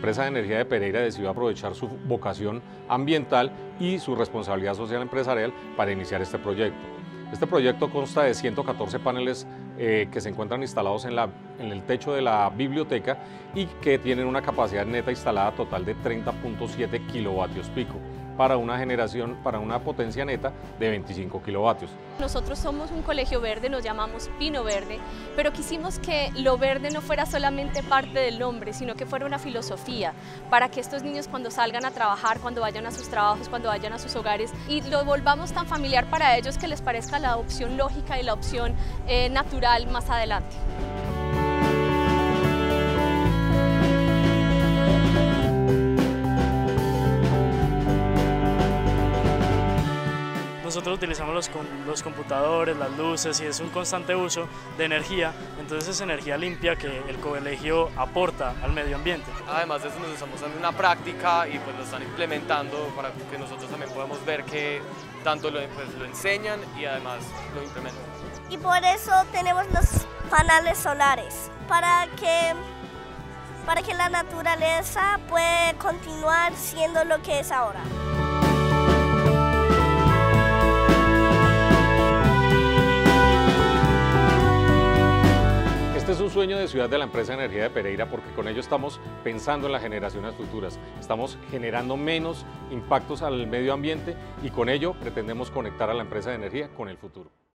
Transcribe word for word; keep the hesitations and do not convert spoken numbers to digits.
empresa de energía de Pereira decidió aprovechar su vocación ambiental y su responsabilidad social empresarial para iniciar este proyecto. Este proyecto consta de ciento catorce paneles eh, que se encuentran instalados en, la, en el techo de la biblioteca y que tienen una capacidad neta instalada total de treinta punto siete kilovatios pico para una generación, para una potencia neta de veinticinco kilovatios. Nosotros somos un colegio verde, nos llamamos Pino Verde, pero quisimos que lo verde no fuera solamente parte del nombre, sino que fuera una filosofía, para que estos niños cuando salgan a trabajar, cuando vayan a sus trabajos, cuando vayan a sus hogares, y lo volvamos tan familiar para ellos que les parezca la opción lógica y la opción eh, natural más adelante. Nosotros utilizamos los, los computadores, las luces y es un constante uso de energía, entonces es energía limpia que el colegio aporta al medio ambiente. Además de eso nos estamos dando una práctica y pues lo están implementando para que nosotros también podamos ver que tanto lo, pues, lo enseñan y además lo implementan. Y por eso tenemos los paneles solares, para que, para que la naturaleza pueda continuar siendo lo que es ahora. Este es un sueño de ciudad de la empresa de energía de Pereira porque con ello estamos pensando en las generaciones futuras, estamos generando menos impactos al medio ambiente y con ello pretendemos conectar a la empresa de energía con el futuro.